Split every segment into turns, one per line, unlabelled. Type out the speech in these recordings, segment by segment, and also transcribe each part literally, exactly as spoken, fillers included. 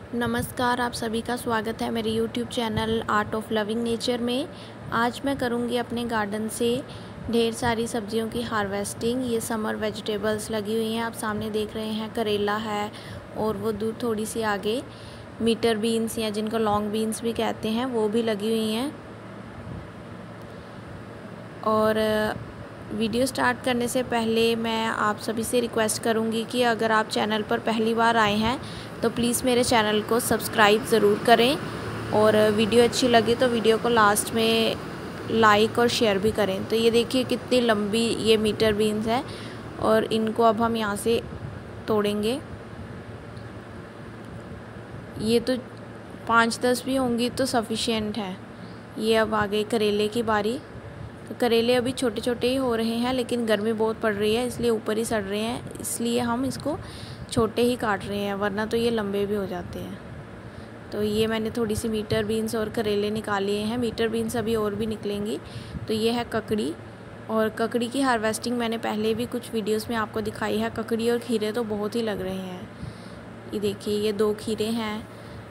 नमस्कार, आप सभी का स्वागत है मेरे YouTube channel art of loving nature में। आज मैं करूंगी अपने गार्डन से ढेर सारी सब्जियों की हार्वेस्टिंग। ये समर वेजिटेबल्स लगी हुई हैं, आप सामने देख रहे हैं। करेला है और वो दूर थोड़ी सी आगे मीटर बीन्स या जिनको लॉन्ग बीन्स भी कहते हैं वो भी लगी हुई हैं। और वीडियो स्टार्ट करने से पहले मैं आप सभी से रिक्वेस्ट करूंगी कि अगर आप चैनल पर पहली बार आए हैं तो प्लीज़ मेरे चैनल को सब्सक्राइब ज़रूर करें, और वीडियो अच्छी लगे तो वीडियो को लास्ट में लाइक और शेयर भी करें। तो ये देखिए कितनी लंबी ये मीटर बीन्स है, और इनको अब हम यहाँ से तोड़ेंगे। ये तो पाँच दस भी होंगी तो सफिशिएंट है। ये अब आ गई करेले की बारी। तो करेले अभी छोटे छोटे ही हो रहे हैं, लेकिन गर्मी बहुत पड़ रही है इसलिए ऊपर ही सड़ रहे हैं, इसलिए हम इसको छोटे ही काट रहे हैं, वरना तो ये लंबे भी हो जाते हैं। तो ये मैंने थोड़ी सी मीटर बीन्स और करेले निकाल लिए हैं। मीटर बीन्स अभी और भी निकलेंगी। तो ये है ककड़ी, और ककड़ी की हार्वेस्टिंग मैंने पहले भी कुछ वीडियोस में आपको दिखाई है। ककड़ी और खीरे तो बहुत ही लग रहे हैं। ये देखिए ये दो खीरे हैं,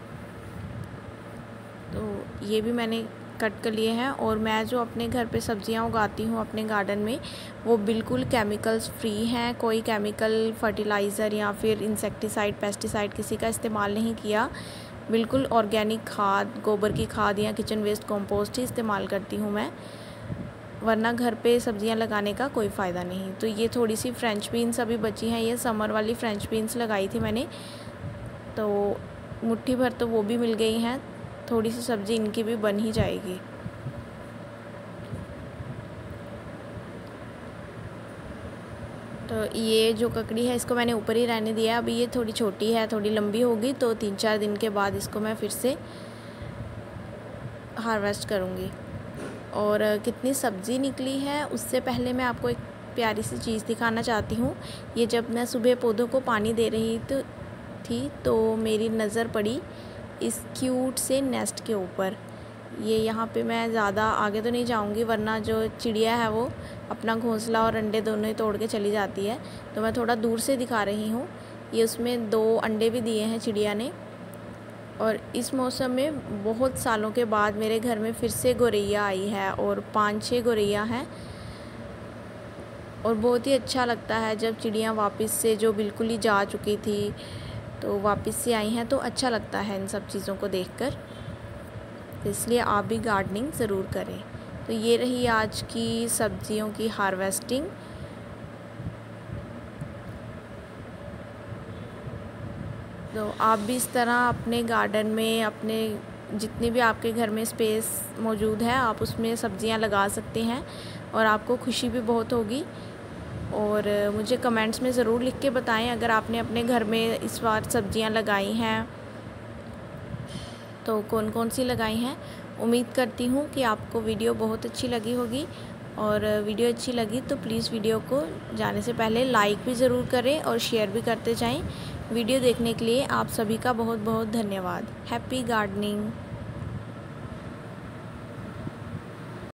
तो ये भी मैंने कट कर लिए हैं। और मैं जो अपने घर पे सब्जियां उगाती हूँ अपने गार्डन में, वो बिल्कुल केमिकल्स फ्री हैं। कोई केमिकल फर्टिलाइज़र या फिर इंसेक्टिसाइड, पेस्टिसाइड किसी का इस्तेमाल नहीं किया। बिल्कुल ऑर्गेनिक खाद, गोबर की खाद या किचन वेस्ट कंपोस्ट ही इस्तेमाल करती हूँ मैं, वरना घर पे सब्जियां लगाने का कोई फ़ायदा नहीं। तो ये थोड़ी सी फ्रेंच बीन्स अभी बची हैं। ये समर वाली फ्रेंच बीन्स लगाई थी मैंने, तो मुट्ठी भर तो वो भी मिल गई हैं। थोड़ी सी सब्ज़ी इनकी भी बन ही जाएगी। तो ये जो ककड़ी है इसको मैंने ऊपर ही रहने दिया। अभी ये थोड़ी छोटी है, थोड़ी लंबी होगी तो तीन चार दिन के बाद इसको मैं फिर से हार्वेस्ट करूँगी। और कितनी सब्ज़ी निकली है उससे पहले मैं आपको एक प्यारी सी चीज़ दिखाना चाहती हूँ। ये जब मैं सुबह पौधों को पानी दे रही तो थी तो मेरी नज़र पड़ी इस क्यूट से नेस्ट के ऊपर। ये यहाँ पे मैं ज़्यादा आगे तो नहीं जाऊँगी, वरना जो चिड़िया है वो अपना घोंसला और अंडे दोनों ही तोड़ के चली जाती है। तो मैं थोड़ा दूर से दिखा रही हूँ। ये उसमें दो अंडे भी दिए हैं चिड़िया ने। और इस मौसम में बहुत सालों के बाद मेरे घर में फिर से गौरैया आई है, और पाँच छः गौरैया हैं। और बहुत ही अच्छा लगता है जब चिड़िया वापस से, जो बिल्कुल ही जा चुकी थी, तो वापस से आई हैं। तो अच्छा लगता है इन सब चीज़ों को देखकर। तो इसलिए आप भी गार्डनिंग ज़रूर करें। तो ये रही आज की सब्जियों की हार्वेस्टिंग। तो आप भी इस तरह अपने गार्डन में, अपने जितनी भी आपके घर में स्पेस मौजूद है, आप उसमें सब्जियां लगा सकते हैं, और आपको खुशी भी बहुत होगी। और मुझे कमेंट्स में ज़रूर लिख के बताएं अगर आपने अपने घर में इस बार सब्जियां लगाई हैं तो कौन कौन सी लगाई हैं। उम्मीद करती हूँ कि आपको वीडियो बहुत अच्छी लगी होगी, और वीडियो अच्छी लगी तो प्लीज़ वीडियो को जाने से पहले लाइक भी ज़रूर करें और शेयर भी करते जाएं। वीडियो देखने के लिए आप सभी का बहुत बहुत धन्यवाद। Happy gardening.